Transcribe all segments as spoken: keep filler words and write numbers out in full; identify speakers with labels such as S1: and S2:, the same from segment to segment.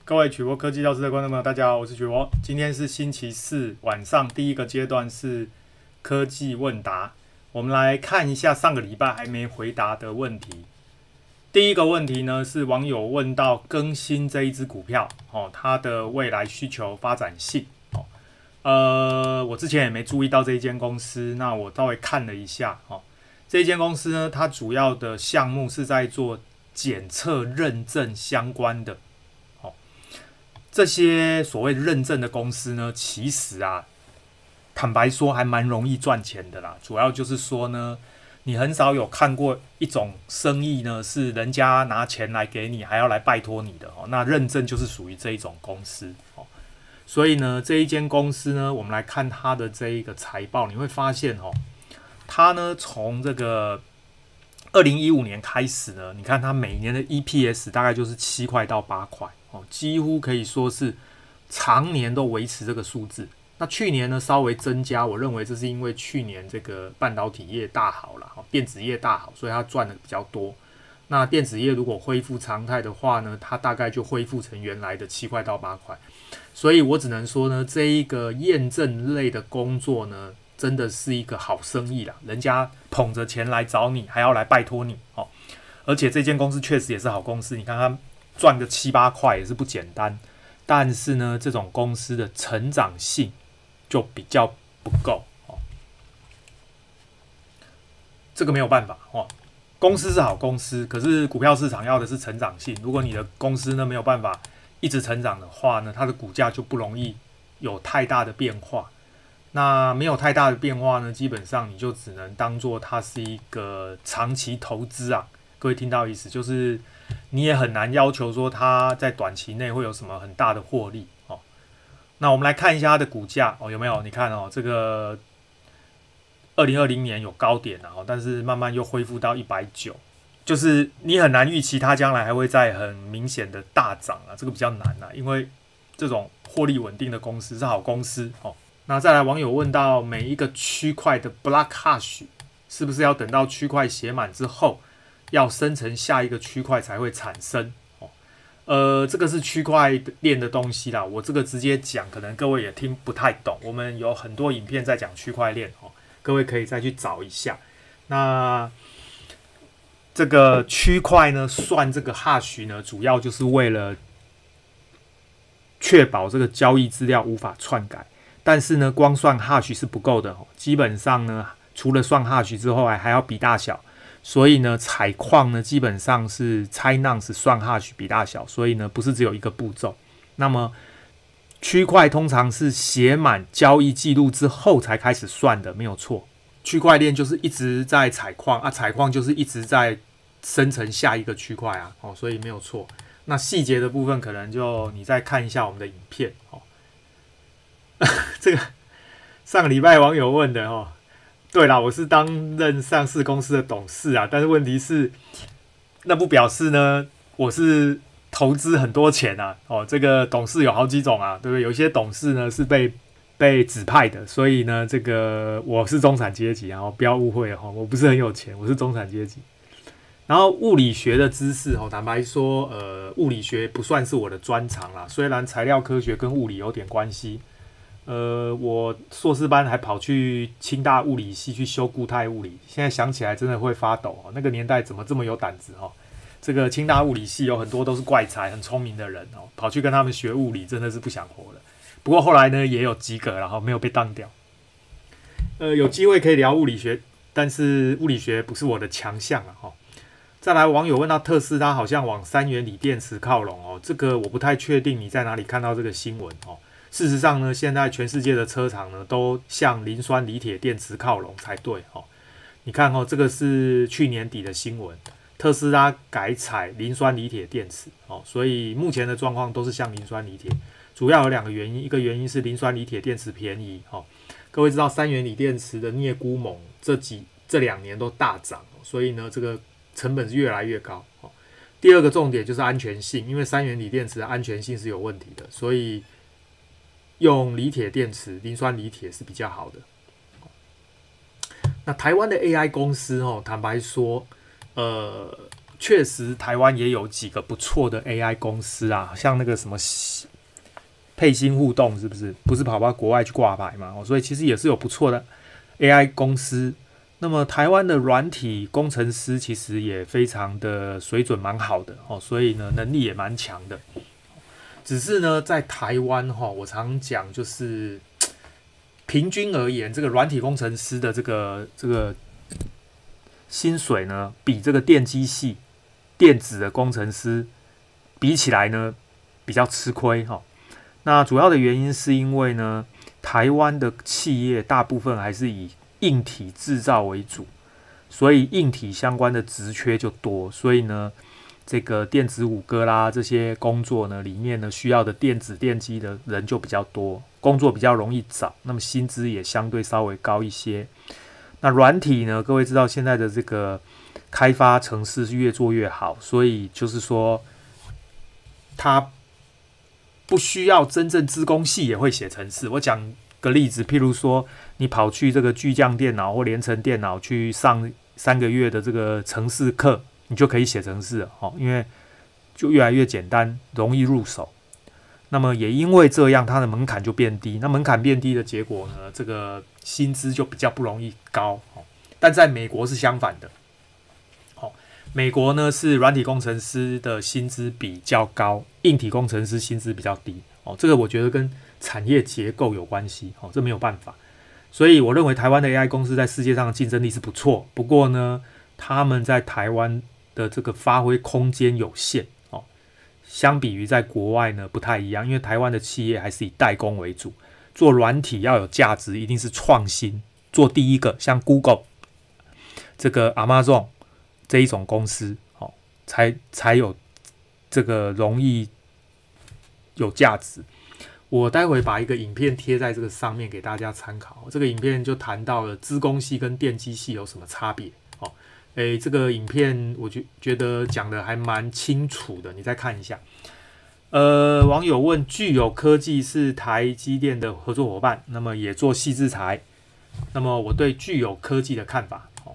S1: 各位曲博科技教室的观众朋友，大家好，我是曲博。今天是星期四晚上，第一个阶段是科技问答。我们来看一下上个礼拜还没回答的问题。第一个问题呢，是网友问到更新这一只股票，哦，它的未来需求发展性。哦，呃，我之前也没注意到这一间公司，那我稍微看了一下，哦，这一间公司呢，它主要的项目是在做检测认证相关的。这些所谓认证的公司呢，其实啊，坦白说还蛮容易赚钱的啦。主要就是说呢，你很少有看过一种生意呢，是人家拿钱来给你，还要来拜托你的哦。那认证就是属于这一种公司哦。所以呢，这一间公司呢，我们来看它的这一个财报，你会发现哦，它呢从这个二零一五年开始呢，你看它每年的 E P S 大概就是七块到八块。哦，几乎可以说是常年都维持这个数字。那去年呢稍微增加，我认为这是因为去年这个半导体业大好了，电子业大好，所以它赚的比较多。那电子业如果恢复常态的话呢，它大概就恢复成原来的七块到八块。所以我只能说呢，这一个验证类的工作呢，真的是一个好生意啦，人家捧着钱来找你，还要来拜托你哦。而且这间公司确实也是好公司，你看它赚个七八块也是不简单，但是呢，这种公司的成长性就比较不够哦。这个没有办法哦。公司是好公司，可是股票市场要的是成长性。如果你的公司呢没有办法一直成长的话呢，它的股价就不容易有太大的变化。那没有太大的变化呢，基本上你就只能当做它是一个长期投资啊。各位听到意思就是。你也很难要求说它在短期内会有什么很大的获利哦。那我们来看一下它的股价哦，有没有？你看哦，这个二零二零年有高点啊，但是慢慢又恢复到一百九十，就是你很难预期它将来还会再很明显的大涨啊，这个比较难啊，因为这种获利稳定的公司是好公司哦。那再来，网友问到每一个区块的 block hash 是不是要等到区块写满之后？要生成下一个区块才会产生哦，呃，这个是区块链的东西啦。我这个直接讲，可能各位也听不太懂。我们有很多影片在讲区块链哦，各位可以再去找一下。那这个区块呢，算这个 hash 呢，主要就是为了确保这个交易资料无法篡改。但是呢，光算 hash 是不够的哦，基本上呢，除了算 hash 之后，还要比大小。所以呢，采矿呢基本上是拆năng是算 hash 比大小，所以呢不是只有一个步骤。那么区块通常是写满交易记录之后才开始算的，没有错。区块链就是一直在采矿啊，采矿就是一直在生成下一个区块啊，哦，所以没有错。那细节的部分可能就你再看一下我们的影片哦。这个上个礼拜网友问的哦。对啦，我是担任上市公司的董事啊，但是问题是，那不表示呢，我是投资很多钱啊。哦，这个董事有好几种啊，对不对？有些董事呢是被被指派的，所以呢，这个我是中产阶级啊，不要误会哦，我不是很有钱，我是中产阶级。然后物理学的知识哦，坦白说，呃，物理学不算是我的专长啦，虽然材料科学跟物理有点关系。呃，我硕士班还跑去清大物理系去修固态物理，现在想起来真的会发抖哦。那个年代怎么这么有胆子哦？这个清大物理系有很多都是怪才、很聪明的人哦，跑去跟他们学物理，真的是不想活了。不过后来呢，也有及格，然后没有被当掉。呃，有机会可以聊物理学，但是物理学不是我的强项啊。哈，再来，网友问到特斯拉好像往三元锂电池靠拢哦，这个我不太确定你在哪里看到这个新闻哦。事实上呢，现在全世界的车厂呢都向磷酸锂铁电池靠拢才对哦。你看哦，这个是去年底的新闻，特斯拉改采磷酸锂铁电池哦，所以目前的状况都是向磷酸锂铁。主要有两个原因，一个原因是磷酸锂铁电池便宜哦。各位知道三元锂电池的镍钴锰这几这两年都大涨，所以呢这个成本是越来越高哦。第二个重点就是安全性，因为三元锂电池的安全性是有问题的，所以用锂铁电池、磷酸锂铁是比较好的。那台湾的 A I 公司哦，坦白说，呃， 确实台湾也有几个不错的 A I 公司啊，像那个什么沛星互动是不是？不是跑到国外去挂牌嘛？哦，所以其实也是有不错的 A I 公司。那么台湾的软体工程师其实也非常的水准蛮好的哦，所以呢能力也蛮强的。只是呢在台湾哈、哦，我常讲就是平均而言，这个软体工程师的这个这个薪水呢，比这个电机系、电子的工程师比起来呢，比较吃亏哈、哦。那主要的原因是因为呢，台湾的企业大部分还是以硬体制造为主，所以硬体相关的职缺就多，所以呢，这个电子五哥啦这些工作呢，里面呢需要的电子电机的人就比较多，工作比较容易找，那么薪资也相对稍微高一些。那软体呢，各位知道现在的这个开发程式是越做越好，所以就是说，它不需要真正资工系也会写程式。我讲个例子，譬如说，你跑去这个巨匠电脑或联成电脑去上三个月的这个程式课，你就可以写程式了哦，因为就越来越简单，容易入手。那么也因为这样，它的门槛就变低。那门槛变低的结果呢，这个薪资就比较不容易高。哦，但在美国是相反的。哦，美国呢是软体工程师的薪资比较高，硬体工程师薪资比较低。哦，这个我觉得跟产业结构有关系，哦，这没有办法。所以我认为台湾的 A I 公司在世界上的竞争力是不错，不过呢，他们在台湾的这个发挥空间有限，哦，相比于在国外呢不太一样，因为台湾的企业还是以代工为主，做软体要有价值，一定是创新，做第一个，像 Google、这个 Amazon 这一种公司，哦，才才有这个容易有价值。我待会把一个影片贴在这个上面给大家参考。这个影片就谈到了资工系跟电机系有什么差别。哦，诶，这个影片我觉觉得讲的还蛮清楚的，你再看一下。呃，网友问：具有科技是台积电的合作伙伴，那么也做矽智财。那么我对具有科技的看法。哦，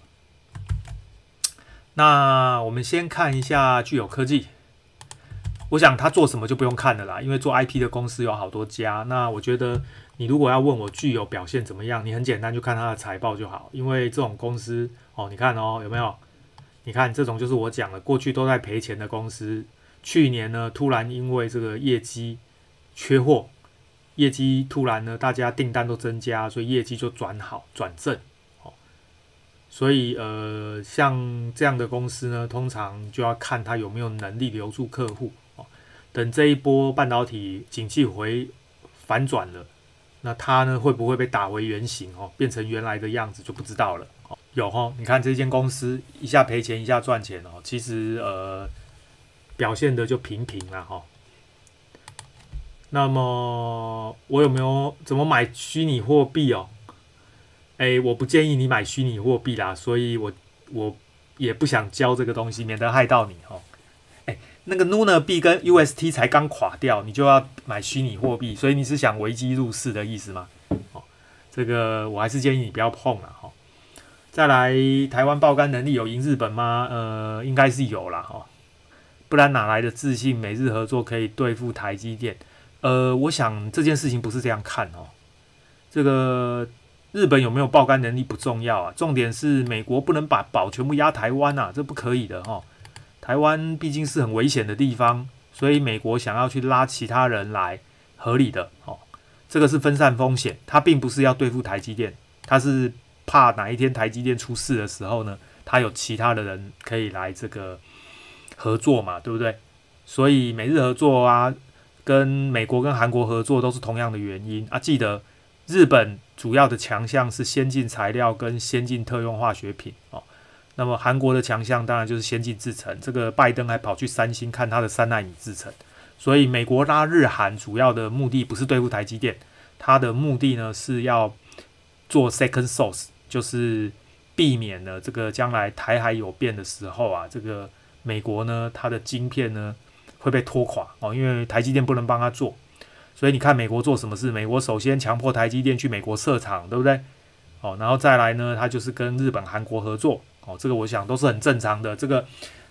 S1: 那我们先看一下具有科技。我想他做什么就不用看了啦，因为做 I P 的公司有好多家。那我觉得你如果要问我具有表现怎么样，你很简单就看他的财报就好。因为这种公司哦，你看哦，有没有？你看这种就是我讲的，过去都在赔钱的公司，去年呢突然因为这个业绩缺货，业绩突然呢大家订单都增加，所以业绩就转好转正。哦，所以呃像这样的公司呢，通常就要看他有没有能力留住客户。等这一波半导体景气回反转了，那它呢会不会被打回原形哦，变成原来的样子就不知道了。哦，有哦，你看这间公司一下赔钱一下赚钱哦，其实呃表现的就平平了哈。那么我有没有怎么买虚拟货币哦？哎，我不建议你买虚拟货币啦，所以我我也不想教这个东西，免得害到你哦。那个 Luna 币跟 U S T 才刚垮掉，你就要买虚拟货币，所以你是想危机入市的意思吗？哦，这个我还是建议你不要碰了哈。再来，台湾爆肝能力有赢日本吗？呃，应该是有啦哈，不然哪来的自信美日合作可以对付台积电？呃，我想这件事情不是这样看哦。这个日本有没有爆肝能力不重要啊，重点是美国不能把宝全部压台湾啊，这不可以的哈。台湾毕竟是很危险的地方，所以美国想要去拉其他人来，合理的哦。这个是分散风险，它并不是要对付台积电，它是怕哪一天台积电出事的时候呢，它有其他的人可以来这个合作嘛，对不对？所以美日合作啊，跟美国跟韩国合作都是同样的原因啊。记得日本主要的强项是先进材料跟先进特用化学品哦。那么韩国的强项当然就是先进制程，这个拜登还跑去三星看他的三奈米制程，所以美国拉日韩主要的目的不是对付台积电，它的目的呢是要做 second source， 就是避免了这个将来台海有变的时候啊，这个美国呢它的晶片呢会被拖垮哦，因为台积电不能帮他做，所以你看美国做什么事？美国首先强迫台积电去美国设厂，对不对？哦，然后再来呢，它就是跟日本、韩国合作。哦，这个我想都是很正常的。这个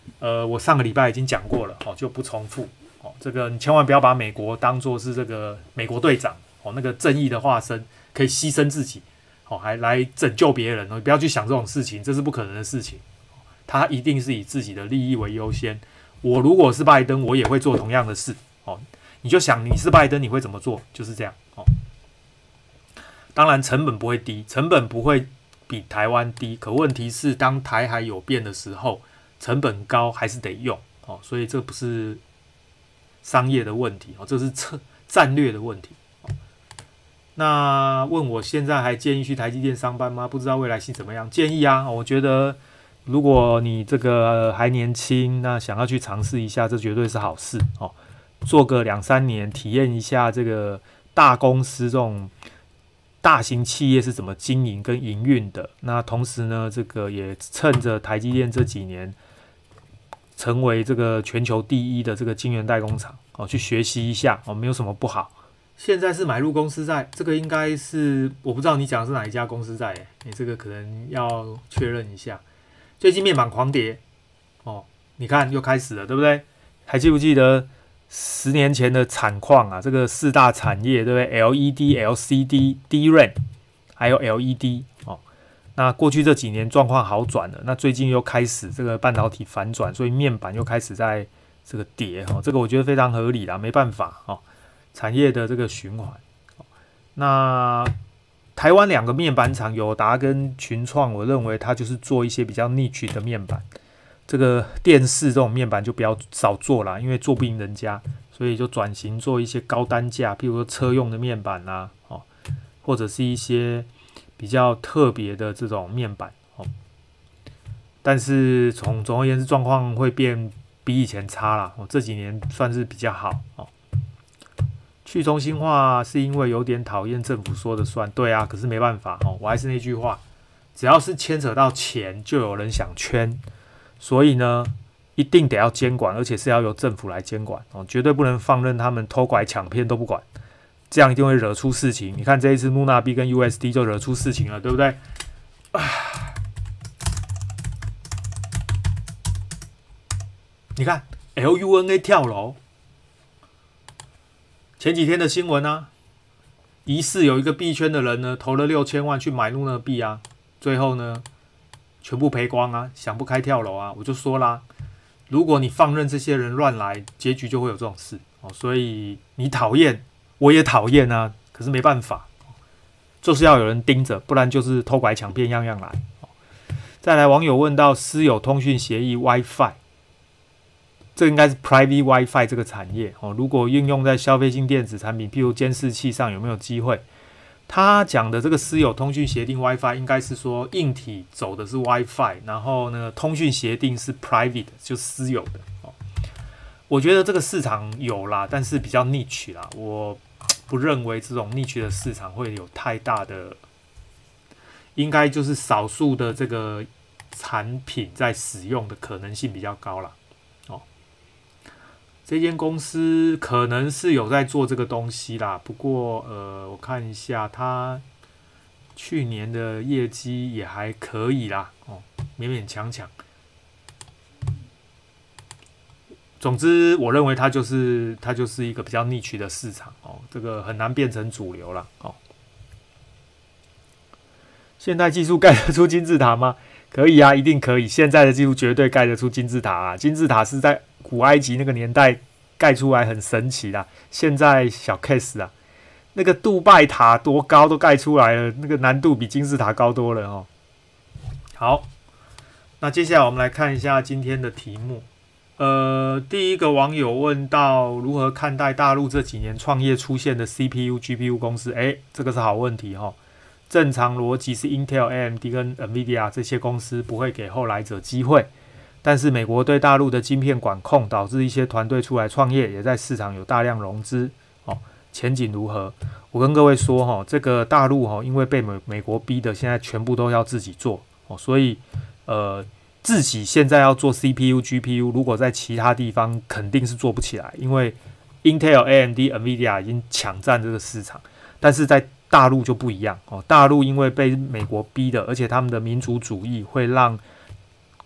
S1: 呃，我上个礼拜已经讲过了，哦，就不重复。哦，这个你千万不要把美国当作是这个美国队长，哦，那个正义的化身，可以牺牲自己，哦，还来拯救别人，哦，不要去想这种事情，这是不可能的事情。他一定是以自己的利益为优先。我如果是拜登，我也会做同样的事。哦，你就想你是拜登，你会怎么做？就是这样。哦，当然成本不会低，成本不会比台湾低。可问题是，当台海有变的时候，成本高还是得用。哦，所以这不是商业的问题，哦，这是策战略的问题。哦，那问我现在还建议去台积电上班吗？不知道未来性怎么样？建议啊，我觉得。如果你这个还年轻，那想要去尝试一下，这绝对是好事哦。做个两三年，体验一下这个大公司这种大型企业是怎么经营跟营运的。那同时呢，这个也趁着台积电这几年成为这个全球第一的这个晶圆代工厂哦，去学习一下哦，没有什么不好。现在是买入公司债，这个应该是我不知道你讲的是哪一家公司债，诶，你这个可能要确认一下。最近面板狂跌，哦，你看又开始了，对不对？还记不记得十年前的产况啊？这个四大产业，对不对 ？L E D、L C D、D R A M， 还有 L E D 哦。那过去这几年状况好转了，那最近又开始这个半导体反转，所以面板又开始在这个跌哦。这个我觉得非常合理啦，没办法哦，产业的这个循环。哦，那台湾两个面板厂友达跟群创，我认为它就是做一些比较 niche 的面板。这个电视这种面板就不要少做啦，因为做不赢人家，所以就转型做一些高单价，譬如说车用的面板啦，哦，或者是一些比较特别的这种面板哦。但是从总而言之，状况会变比以前差啦。哦，这几年算是比较好哦。去中心化是因为有点讨厌政府说的算，对啊，可是没办法哦。我还是那句话，只要是牵扯到钱，就有人想圈，所以呢，一定得要监管，而且是要由政府来监管哦，绝对不能放任他们偷拐抢骗都不管，这样一定会惹出事情。你看这一次露娜币跟 U S D 就惹出事情了，对不对？你看 L U N A 跳楼。前几天的新闻啊，疑似有一个币圈的人呢，投了六千万去买露娜币啊，最后呢，全部赔光啊，想不开跳楼啊。我就说啦，如果你放任这些人乱来，结局就会有这种事哦。所以你讨厌，我也讨厌啊，可是没办法，就是要有人盯着，不然就是偷拐抢骗，样样来。再来，网友问到私有通讯协议 WiFi。这应该是 Private WiFi 这个产业哦。如果运用在消费性电子产品，譬如监视器上，有没有机会？他讲的这个私有通讯协定 WiFi， 应该是说硬体走的是 WiFi， 然后呢，通讯协定是 Private， 就私有的哦。我觉得这个市场有啦，但是比较 niche 啦，我不认为这种 niche 的市场会有太大的，应该就是少数的这个产品在使用的可能性比较高啦。这间公司可能是有在做这个东西啦，不过呃，我看一下，它去年的业绩也还可以啦，哦，勉勉强强。总之，我认为它就是它就是一个比较niche的市场哦，这个很难变成主流啦哦。现代技术盖得出金字塔吗？可以啊，一定可以。现在的技术绝对盖得出金字塔啊！金字塔是在古埃及那个年代盖出来，很神奇啦。现在小 case 啊，那个杜拜塔多高都盖出来了，那个难度比金字塔高多了哦。好，那接下来我们来看一下今天的题目。呃，第一个网友问到如何看待大陆这几年创业出现的 C P U、G P U 公司？哎，这个是好问题哈。正常逻辑是 Intel、A M D 跟 Nvidia 这些公司不会给后来者机会，但是美国对大陆的晶片管控导致一些团队出来创业，也在市场有大量融资。哦，前景如何？我跟各位说哈，这个大陆哈，因为被美美国逼的，现在全部都要自己做哦，所以呃，自己现在要做 C P U、G P U， 如果在其他地方肯定是做不起来，因为 Intel、A M D、Nvidia 已经抢占这个市场，但是在大陆就不一样哦，大陆因为被美国逼的，而且他们的民族主义会让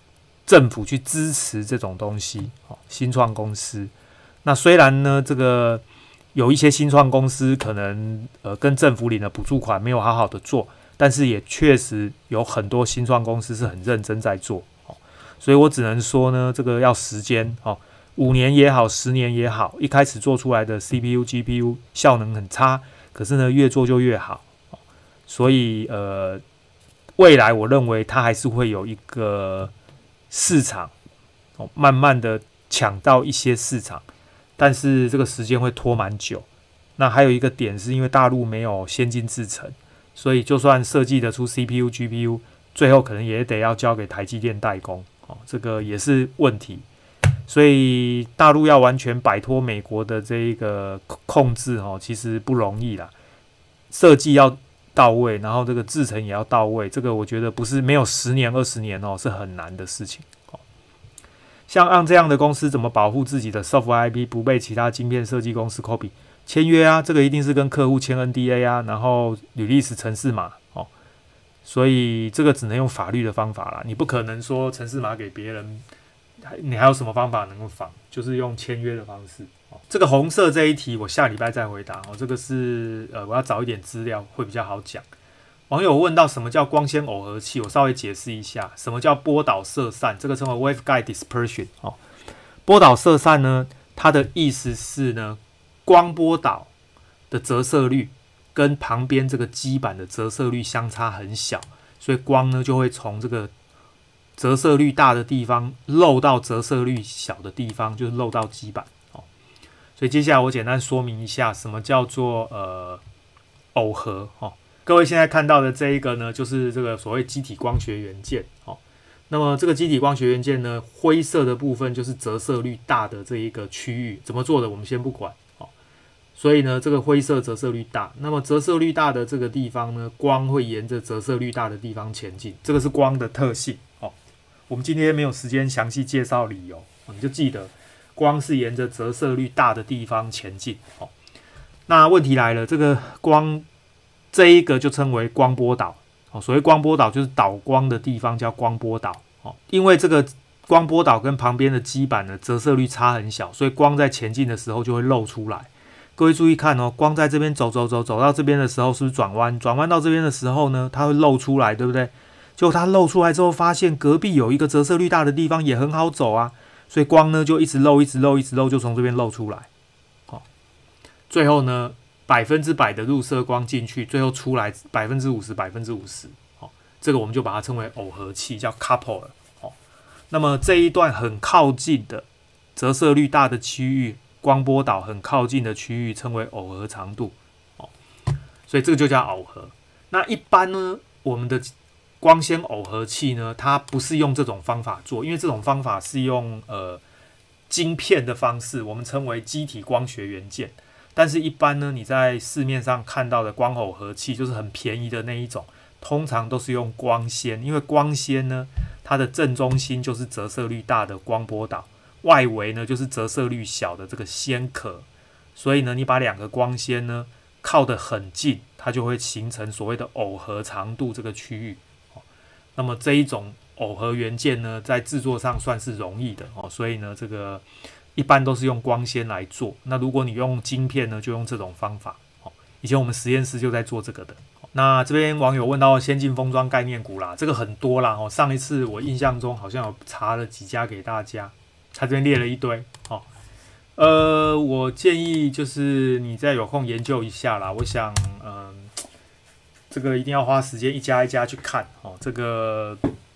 S1: 政府去支持这种东西，哦，新创公司。那虽然呢，这个有一些新创公司可能呃跟政府领的补助款没有好好的做，但是也确实有很多新创公司是很认真在做，哦，所以我只能说呢，这个要时间，哦，五年也好，十年也好，一开始做出来的 C P U、G P U 效能很差，可是呢，越做就越好，哦，所以呃，未来我认为它还是会有一个市场，哦，慢慢的抢到一些市场。但是这个时间会拖蛮久。那还有一个点是因为大陆没有先进制程，所以就算设计得出 C P U、G P U， 最后可能也得要交给台积电代工，哦，这个也是问题。所以大陆要完全摆脱美国的这一个控制，哦，其实不容易啦。设计要到位，然后这个制程也要到位，这个我觉得不是没有十年、二十年哦，是很难的事情。像按这样的公司怎么保护自己的 software I P 不被其他晶片设计公司 copy？ 签约啊，这个一定是跟客户签 N D A 啊，然后履历史程式码，哦，所以这个只能用法律的方法啦，你不可能说程式码给别人，你还有什么方法能够仿？就是用签约的方式。哦，这个红色这一题我下礼拜再回答，哦，这个是呃我要找一点资料会比较好讲。网友问到什么叫光纤耦合器，我稍微解释一下，什么叫波导色散，这个称为 waveguide dispersion，哦。波导色散呢，它的意思是呢，光波导的折射率跟旁边这个基板的折射率相差很小，所以光呢就会从这个折射率大的地方漏到折射率小的地方，就是漏到基板，哦。所以接下来我简单说明一下什么叫做呃耦合，哦。各位现在看到的这一个呢，就是这个所谓基体光学元件，哦。那么这个基体光学元件呢，灰色的部分就是折射率大的这一个区域，怎么做的我们先不管，哦。所以呢，这个灰色折射率大，那么折射率大的这个地方呢，光会沿着折射率大的地方前进，这个是光的特性，哦。我们今天没有时间详细介绍理由，你就记得光是沿着折射率大的地方前进，哦。那问题来了，这个光这一个就称为光波导，哦，所谓光波导就是导光的地方叫光波导，哦，因为这个光波导跟旁边的基板的折射率差很小，所以光在前进的时候就会漏出来。各位注意看哦，光在这边走走走走到这边的时候，是不是转弯？转弯到这边的时候呢，它会漏出来，对不对？结果它漏出来之后，发现隔壁有一个折射率大的地方也很好走啊，所以光呢就一直漏，一直漏，一直漏，就从这边漏出来，哦，最后呢，百分之百的入射光进去，最后出来百分之五十、百分之五十，哦，这个我们就把它称为耦合器，叫 coupler，哦。那么这一段很靠近的折射率大的区域，光波导很靠近的区域，称为耦合长度，哦。所以这个就叫耦合。那一般呢，我们的光纤耦合器呢，它不是用这种方法做，因为这种方法是用呃晶片的方式，我们称为基体光学元件。但是，一般呢，你在市面上看到的光耦合器，就是很便宜的那一种，通常都是用光纤，因为光纤呢，它的正中心就是折射率大的光波导，外围呢就是折射率小的这个纤壳，所以呢，你把两个光纤呢靠得很近，它就会形成所谓的耦合长度这个区域。那么这一种耦合元件呢，在制作上算是容易的，所以呢，这个一般都是用光纤来做。那如果你用晶片呢，就用这种方法。以前我们实验室就在做这个的。那这边网友问到先进封装概念股啦，这个很多啦。上一次我印象中好像有查了几家给大家，他这边列了一堆。呃，我建议就是你再有空研究一下啦。我想，嗯，这个一定要花时间一家一家去看。这个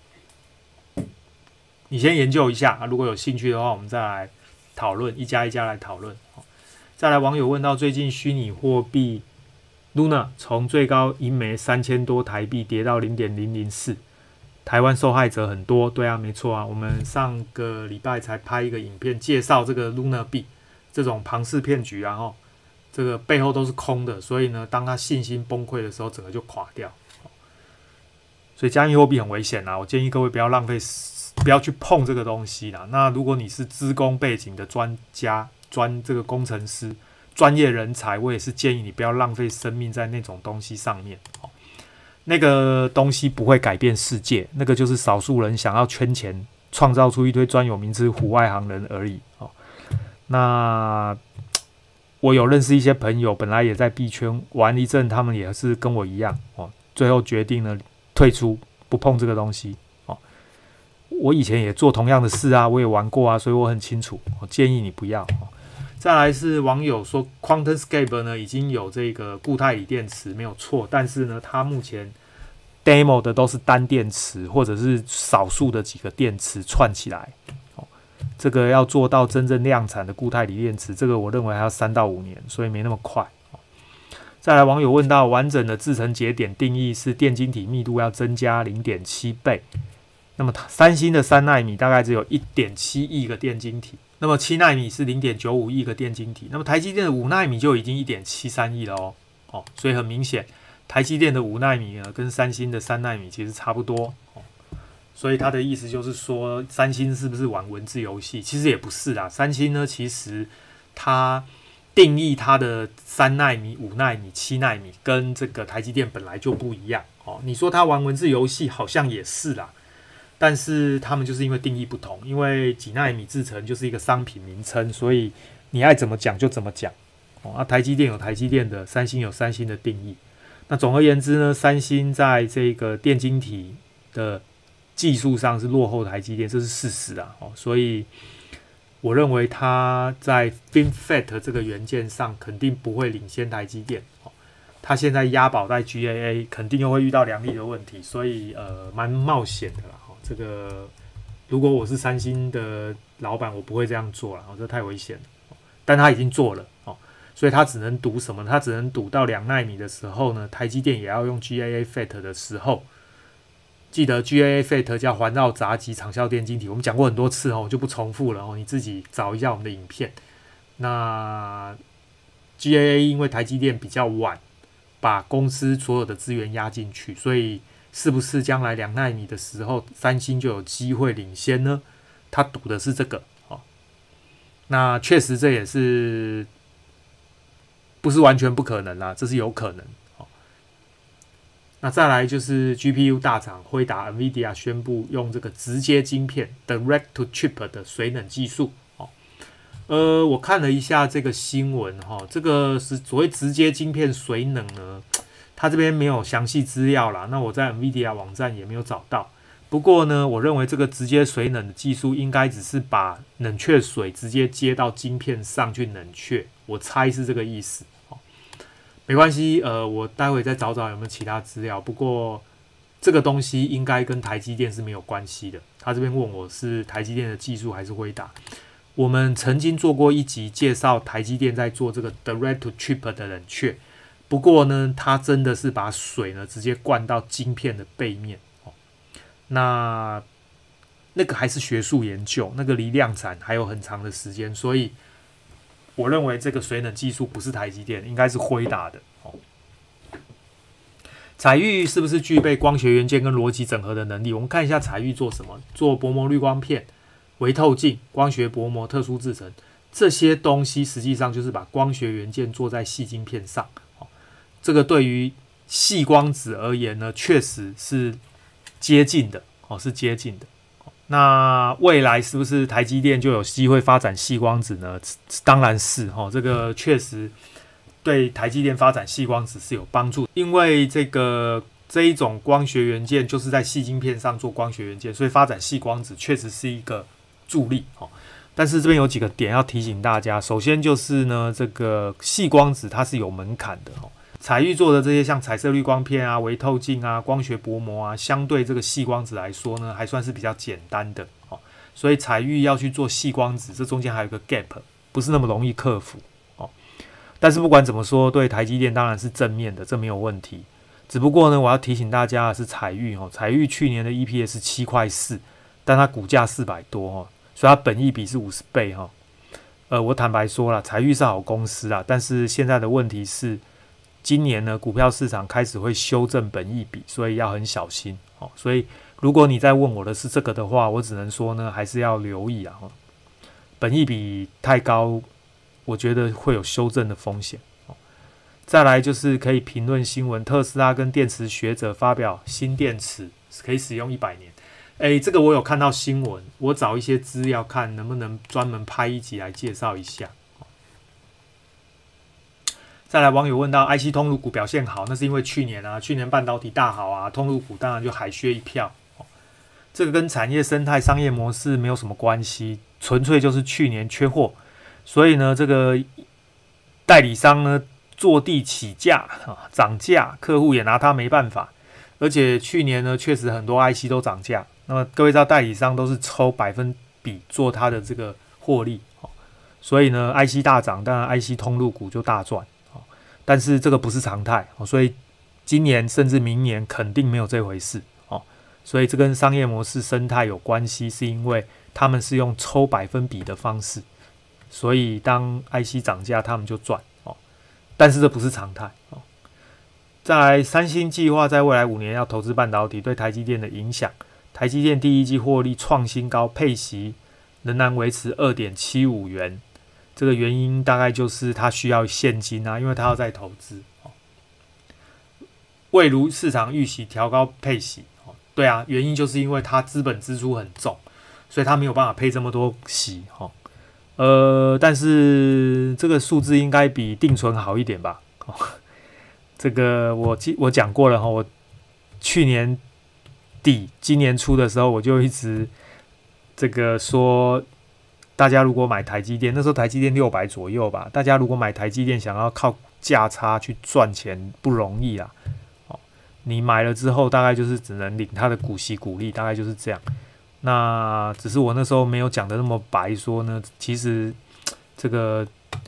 S1: 你先研究一下，如果有兴趣的话，我们再来讨论，一家一家来讨论。再来，网友问到最近虚拟货币 Luna 从最高一枚三千多台币跌到 零点零零四， 台湾受害者很多。对啊，没错啊，我们上个礼拜才拍一个影片介绍这个 Luna 币这种庞氏骗局啊，吼，这个背后都是空的，所以呢，当他信心崩溃的时候，整个就垮掉。所以加密货币很危险啊，我建议各位不要浪费，不要去碰这个东西啦。那如果你是资工背景的专家、专这个工程师、专业人才，我也是建议你不要浪费生命在那种东西上面。那个东西不会改变世界，那个就是少数人想要圈钱创造出一堆专有名词唬外行人而已哦。那我有认识一些朋友，本来也在币圈玩一阵，他们也是跟我一样哦，最后决定了退出，不碰这个东西哦。我以前也做同样的事啊，我也玩过啊，所以我很清楚。我建议你不要。哦、再来是网友说 ，QuantumScape 呢已经有这个固态锂电池没有错，但是呢，它目前 demo 的都是单电池或者是少数的几个电池串起来。这个要做到真正量产的固态锂电池，这个我认为还要三到五年，所以没那么快。再来，网友问到，完整的制程节点定义是电晶体密度要增加 零点七 倍，那么三星的三奈米大概只有 一点七亿个电晶体，那么七奈米是 零点九五亿个电晶体，那么台积电的五奈米就已经 一点七三亿了哦。哦，所以很明显，台积电的五奈米呢跟三星的三奈米其实差不多。所以他的意思就是说，三星是不是玩文字游戏？其实也不是啦。三星呢，其实它定义它的三奈米、五奈米、七奈米，跟这个台积电本来就不一样哦。你说他玩文字游戏，好像也是啦。但是他们就是因为定义不同，因为几奈米制程就是一个商品名称，所以你爱怎么讲就怎么讲哦。啊，台积电有台积电的，三星有三星的定义。那总而言之呢，三星在这个电晶体的技术上是落后台积电，这是事实啊。哦，所以我认为它在 FinFET 这个元件上肯定不会领先台积电。哦，它现在押宝在 G A A， 肯定又会遇到良率的问题，所以呃蛮冒险的啦。哦，这个如果我是三星的老板，我不会这样做了，哦，这太危险了。哦，但他已经做了，哦，所以他只能赌什么？他只能赌到两奈米的时候呢，台积电也要用 G A A FET 的时候。记得 G A A FET 叫环绕杂极长效电晶体，我们讲过很多次哦，我就不重复了哦，你自己找一下我们的影片。那 G A A 因为台积电比较晚把公司所有的资源压进去，所以是不是将来两奈米的时候，三星就有机会领先呢？他赌的是这个哦。那确实这也是不是完全不可能啦，这是有可能。那再来就是 G P U 大厂辉达 NVIDIA 宣布用这个直接晶片 Direct to Chip 的水冷技术。哦，呃，我看了一下这个新闻哈，这个是所谓直接晶片水冷呢，它这边没有详细资料啦。那我在 NVIDIA 网站也没有找到。不过呢，我认为这个直接水冷的技术应该只是把冷却水直接接到晶片上去冷却，我猜是这个意思。没关系，呃，我待会再找找有没有其他资料。不过这个东西应该跟台积电是没有关系的。他这边问我是台积电的技术还是辉达。我们曾经做过一集介绍台积电在做这个 Direct to Chip 的冷却。不过呢，它真的是把水呢直接灌到晶片的背面。哦，那那个还是学术研究，那个离量产还有很长的时间，所以我认为这个水冷技术不是台积电，应该是辉达的。哦，彩玉是不是具备光学元件跟逻辑整合的能力？我们看一下彩玉做什么，做薄膜滤光片、微透镜、光学薄膜、特殊制程，这些东西实际上就是把光学元件做在细晶片上。哦，这个对于细光子而言呢，确实是接近的。哦，是接近的。那未来是不是台积电就有机会发展细光子呢？当然是哈，这个确实对台积电发展细光子是有帮助，因为这个这一种光学元件就是在细晶片上做光学元件，所以发展细光子确实是一个助力。但是这边有几个点要提醒大家，首先就是呢，这个细光子它是有门槛的。彩玉做的这些像彩色滤光片啊、微透镜啊、光学薄膜啊，相对这个细光子来说呢，还算是比较简单的。哦，所以彩玉要去做细光子，这中间还有一个 gap， 不是那么容易克服。哦，但是不管怎么说，对台积电当然是正面的，这没有问题。只不过呢，我要提醒大家的是彩玉哦，彩玉去年的 E P S 七块四，但它股价四百多哦，所以它本益比是五十倍哈。呃，我坦白说了，彩玉是好公司啦，但是现在的问题是，今年呢，股票市场开始会修正本益比，所以要很小心。哦，所以如果你在问我的是这个的话，我只能说呢，还是要留意啊。本益比太高，我觉得会有修正的风险。哦，再来就是可以评论新闻，特斯拉跟电池学者发表新电池可以使用一百年。 哎，这个我有看到新闻，我找一些资料看能不能专门拍一集来介绍一下。再来，网友问到 I C 通路股表现好，那是因为去年啊，去年半导体大好啊，通路股当然就海削一票。这个跟产业生态、商业模式没有什么关系，纯粹就是去年缺货，所以呢，这个代理商呢坐地起价啊，涨价，客户也拿他没办法。而且去年呢，确实很多 I C 都涨价。那么各位知道，代理商都是抽百分比做他的这个获利，所以呢 ，I C 大涨，当然 I C 通路股就大赚。但是这个不是常态，所以今年甚至明年肯定没有这回事。所以这跟商业模式生态有关系，是因为他们是用抽百分比的方式，所以当 I C 涨价，他们就赚。但是这不是常态。再来，三星计划在未来五年要投资半导体，对台积电的影响。台积电第一季获利创新高，配息仍然维持 二点七五元。这个原因大概就是它需要现金啊，因为它要再投资。未如市场预期调高配息，对啊，原因就是因为它资本支出很重，所以它没有办法配这么多息。呃，但是这个数字应该比定存好一点吧？这个我我讲过了哈，我去年底、今年初的时候，我就一直这个说，大家如果买台积电，那时候台积电六百左右吧，大家如果买台积电，想要靠价差去赚钱不容易啦。哦，你买了之后，大概就是只能领它的股息股利，大概就是这样。那只是我那时候没有讲的那么白，说呢，其实这个。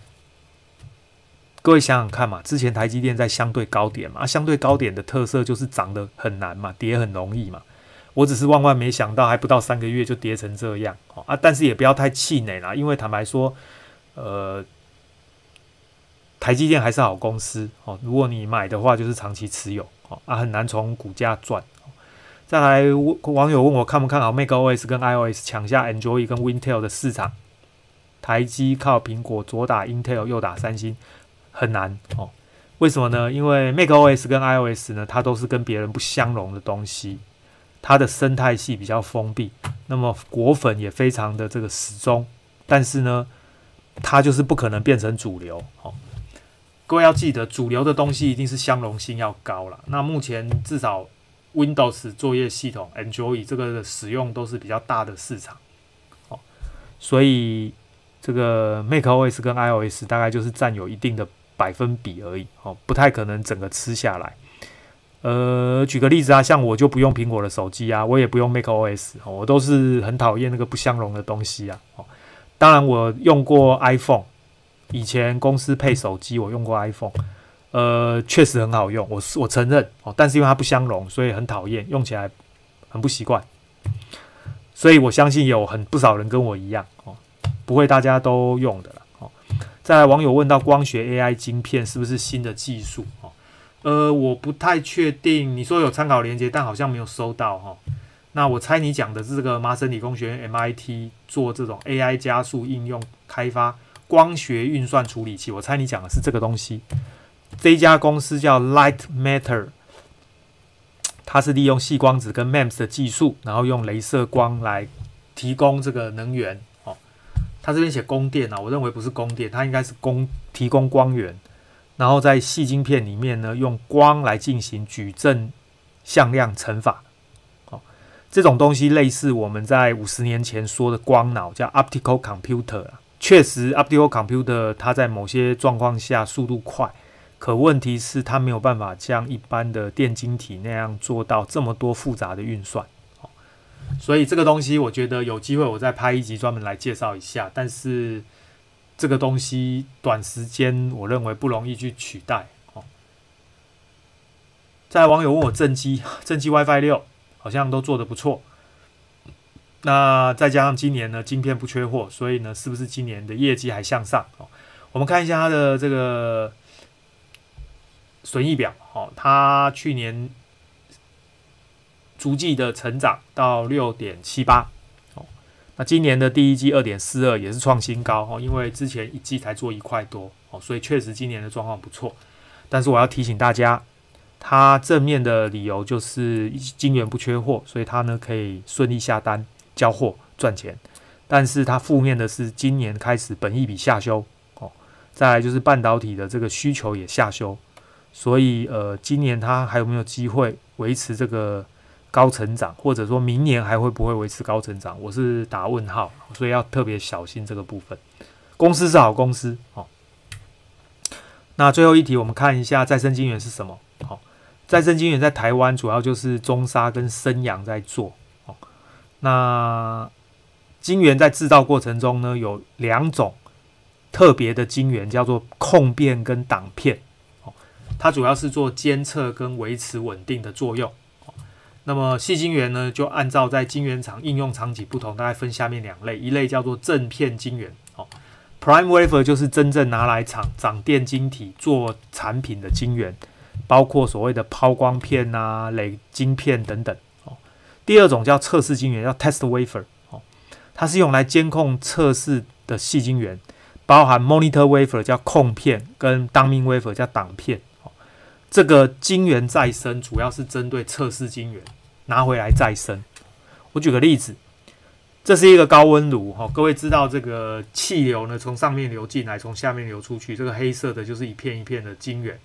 S1: 各位想想看嘛，之前台积电在相对高点嘛，啊、相对高点的特色就是涨得很难嘛，跌很容易嘛。我只是万万没想到，还不到三个月就跌成这样啊！但是也不要太气馁啦，因为坦白说，呃，台积电还是好公司哦。如果你买的话，就是长期持有哦，啊，很难从股价赚。再来，网友问我看不看好 macOS 跟 iOS 抢下 Android 跟 Intel 的市场？台积靠苹果左打 Intel 右打三星。很难哦，为什么呢？因为 macOS 跟 iOS 呢，它都是跟别人不相容的东西，它的生态系比较封闭，那么果粉也非常的这个死忠，但是呢，它就是不可能变成主流哦。各位要记得，主流的东西一定是相容性要高啦。那目前至少 Windows 作业系统 Android 这个的使用都是比较大的市场，哦，所以这个 macOS 跟 iOS 大概就是占有一定的百分比而已，哦，不太可能整个吃下来。呃，举个例子啊，像我就不用苹果的手机啊，我也不用 macOS，哦，我都是很讨厌那个不相容的东西啊。哦，当然我用过 iPhone， 以前公司配手机我用过 iPhone， 呃，确实很好用，我我承认哦，但是因为它不相容，所以很讨厌，用起来很不习惯。所以我相信有很不少人跟我一样哦，不会大家都用的啦。再来，网友问到光学 A I 晶片是不是新的技术？哦，呃，我不太确定。你说有参考连结，但好像没有收到哈。那我猜你讲的是这个麻省理工学院 M I T 做这种 A I 加速应用开发光学运算处理器。我猜你讲的是这个东西。这一家公司叫 Light Matter， 它是利用细光子跟 M E M S 的技术，然后用雷射光来提供这个能源。他这边写供电啊，我认为不是供电，它应该是供提供光源，然后在细晶片里面呢，用光来进行矩阵向量乘法。哦，这种东西类似我们在五十年前说的光脑，叫 optical computer 啊。确实 ，optical computer 它在某些状况下速度快，可问题是它没有办法像一般的电晶体那样做到这么多复杂的运算。所以这个东西，我觉得有机会我再拍一集专门来介绍一下。但是这个东西短时间我认为不容易去取代。哦，再来网友问我正机，正机 WiFi 六好像都做得不错。那再加上今年呢，晶片不缺货，所以呢，是不是今年的业绩还向上？哦，我们看一下它的这个损益表。哦，它去年逐季的成长到 六点七八， 哦，那今年的第一季 二点四二 也是创新高，哦，因为之前一季才做一块多，哦，所以确实今年的状况不错。但是我要提醒大家， 它正面的理由就是晶圆不缺货，所以它呢可以顺利下单交货赚钱。但是它负面的是今年开始本益比下修哦，再来就是半导体的这个需求也下修，所以呃今年它还有没有机会维持这个高成长，或者说明年还会不会维持高成长，我是打问号，所以要特别小心这个部分。公司是好公司哦。那最后一题，我们看一下再生晶圆是什么？好、哦，再生晶圆在台湾主要就是中砂跟升阳在做。哦，那晶圆在制造过程中呢，有两种特别的晶圆，叫做控片跟挡片。哦，它主要是做监测跟维持稳定的作用。哦，那么细晶圆呢，就按照在晶圆厂应用场景不同，大概分下面两类，一类叫做正片晶圆。哦。Prime wafer 就是真正拿来厂长电晶体做产品的晶圆，包括所谓的抛光片啊、磊晶片等等。哦，第二种叫测试晶圆，叫 test wafer。哦，它是用来监控测试的细晶圆，包含 monitor wafer 叫控片，跟 dummy wafer 叫挡片。哦，这个晶圆再生主要是针对测试晶圆拿回来再生。我举个例子。这是一个高温炉，各位知道这个气流呢从上面流进来，从下面流出去，这个黑色的就是一片一片的晶圆，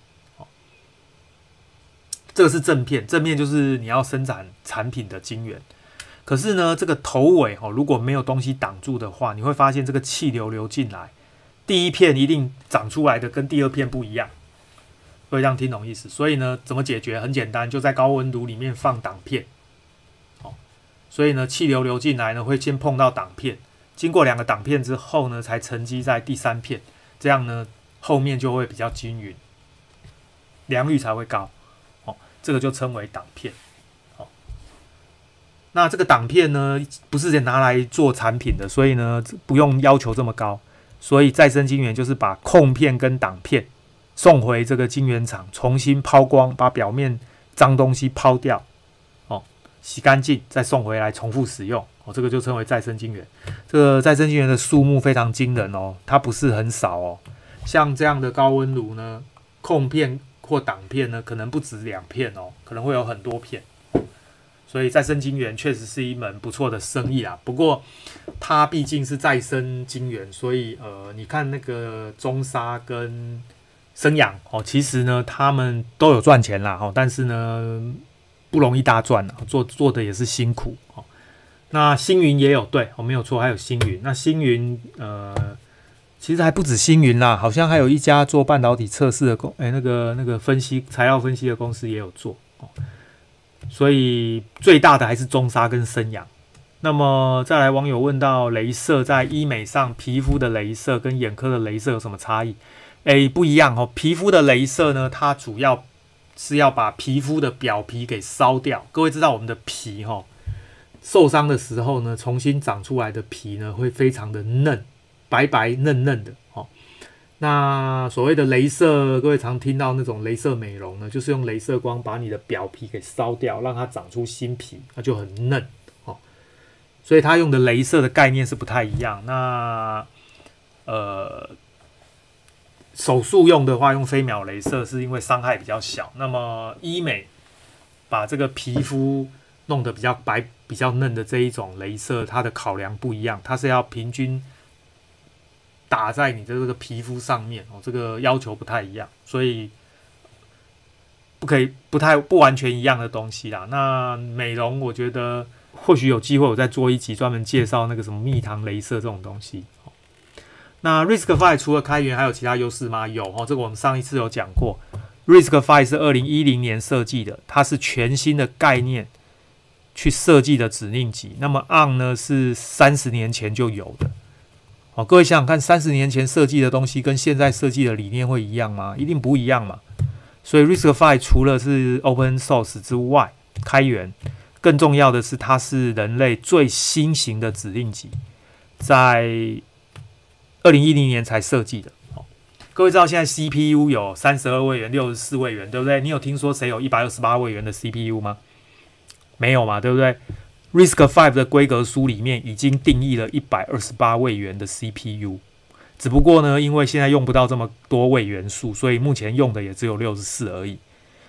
S1: 这个是正片，正面就是你要生产产品的晶圆。可是呢，这个头尾如果没有东西挡住的话，你会发现这个气流流进来，第一片一定长出来的跟第二片不一样。各位这样听懂意思？所以呢，怎么解决？很简单，就在高温炉里面放挡片。所以呢，气流流进来呢，会先碰到挡片，经过两个挡片之后呢，才沉积在第三片，这样呢，后面就会比较均匀，良率才会高。哦，这个就称为挡片。哦，那这个挡片呢，不是拿来做产品的，所以呢，不用要求这么高。所以再生晶圆就是把控片跟挡片送回这个晶圆厂，重新抛光，把表面脏东西抛掉。洗干净，再送回来重复使用，哦，这个就称为再生晶圆。这个再生晶圆的数目非常惊人哦，它不是很少哦。像这样的高温炉呢，控片或挡片呢，可能不止两片哦，可能会有很多片。所以再生晶圆确实是一门不错的生意啊。不过它毕竟是再生晶圆，所以呃，你看那个中砂跟升阳哦，其实呢，他们都有赚钱啦，哦，但是呢。不容易大赚，做做的也是辛苦。那星云也有，对，我没有错，还有星云。那星云呃，其实还不止星云啦，好像还有一家做半导体测试的公，哎，那个那个分析材料分析的公司也有做。所以最大的还是中砂跟升阳。那么再来，网友问到雷射在医美上，皮肤的雷射跟眼科的雷射有什么差异？哎，不一样哦。皮肤的雷射呢，它主要是要把皮肤的表皮给烧掉。各位知道我们的皮哈、哦，受伤的时候呢，重新长出来的皮呢会非常的嫩，白白嫩嫩的哦。那所谓的雷射，各位常听到那种雷射美容呢，就是用雷射光把你的表皮给烧掉，让它长出新皮，那就很嫩哦。所以它用的雷射的概念是不太一样。那呃。手术用的话，用飞秒雷射是因为伤害比较小。那么医美把这个皮肤弄得比较白、比较嫩的这一种雷射，它的考量不一样，它是要平均打在你的这个皮肤上面哦，这个要求不太一样，所以不可以不太不完全一样的东西啦。那美容，我觉得或许有机会我再做一集专门介绍那个什么蜜糖雷射这种东西。那 RISC-V 除了开源还有其他优势吗？有哦，这个我们上一次有讲过。RISC-V 是二零一零年设计的，它是全新的概念去设计的指令集。那么 A R M 呢是三十年前就有的。哦，各位想想看，三十年前设计的东西跟现在设计的理念会一样吗？一定不一样嘛。所以 RISC-V 除了是 Open Source 之外，开源，更重要的是它是人类最新型的指令集，在二零一零年才设计的。哦，各位知道现在 C P U 有三十二位元、六十四位元，对不对？你有听说谁有一百二十八位元的 C P U 吗？没有嘛，对不对 ？RISC-V 的规格书里面已经定义了一百二十八位元的 C P U， 只不过呢，因为现在用不到这么多位元数，所以目前用的也只有六十四而已。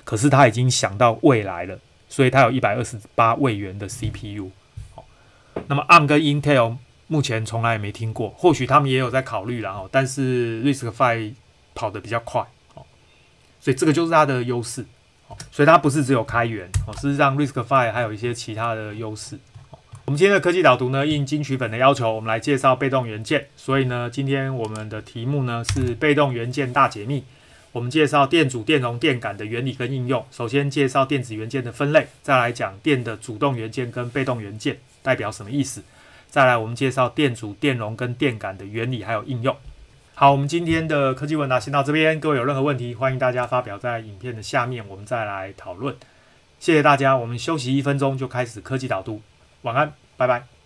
S1: 可是他已经想到未来了，所以他有一百二十八位元的 C P U。那么 A R M 跟 Intel 目前从来也没听过，或许他们也有在考虑啦，但是 RISC-V 跑得比较快，所以这个就是它的优势。所以它不是只有开源，事实上 RISC-V 还有一些其他的优势。我们今天的科技导读呢，应金曲粉的要求，我们来介绍被动元件。所以呢，今天我们的题目呢是被动元件大解密。我们介绍电阻、电容、电感的原理跟应用。首先介绍电子元件的分类，再来讲电的主动元件跟被动元件代表什么意思。再来我们介绍电阻、电容跟电感的原理还有应用。好，我们今天的科技问答先到这边，各位有任何问题，欢迎大家发表在影片的下面，我们再来讨论。谢谢大家，我们休息一分钟就开始科技导读。晚安，拜拜。